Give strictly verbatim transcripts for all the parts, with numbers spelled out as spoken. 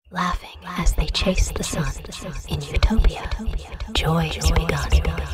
laughing as they chase the sun. In Utopia, joy is begun.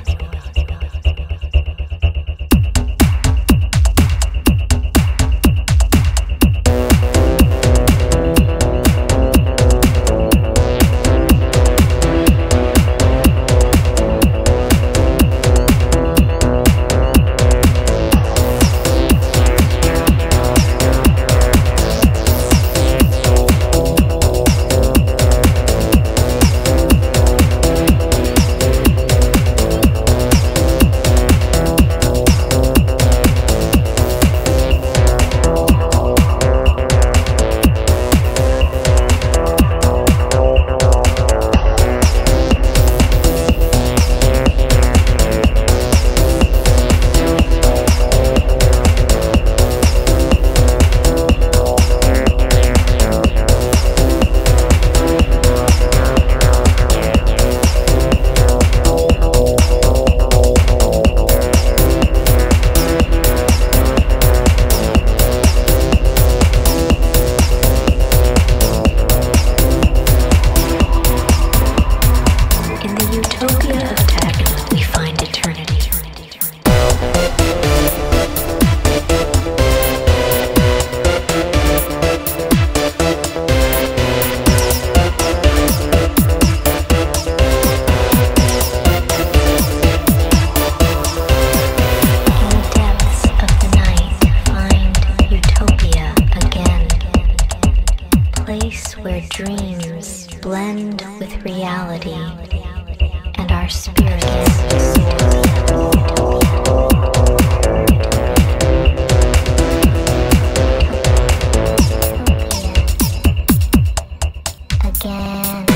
Utopia of tech, we find eternity. In the depths of the night, find Utopia again. Place where dreams blend with reality. And our spirits again.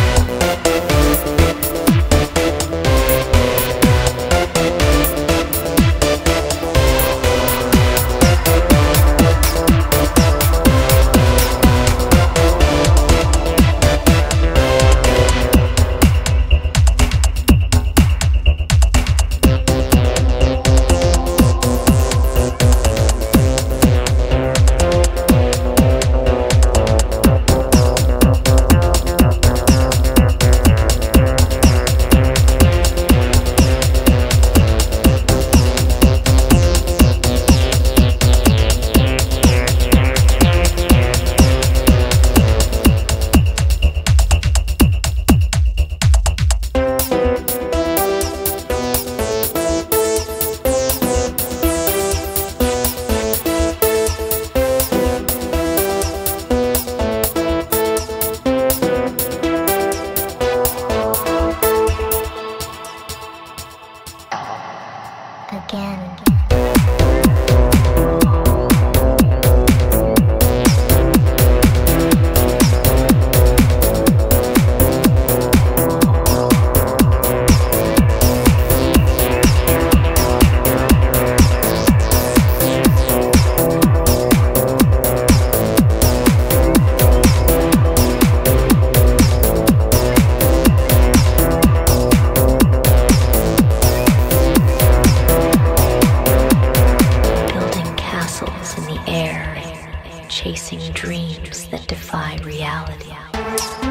Again. Chasing dreams that defy reality.